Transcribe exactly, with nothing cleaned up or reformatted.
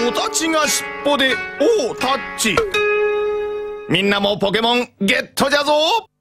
おたちが尻尾でおータッチ。みんなもポケモンゲットじゃぞ。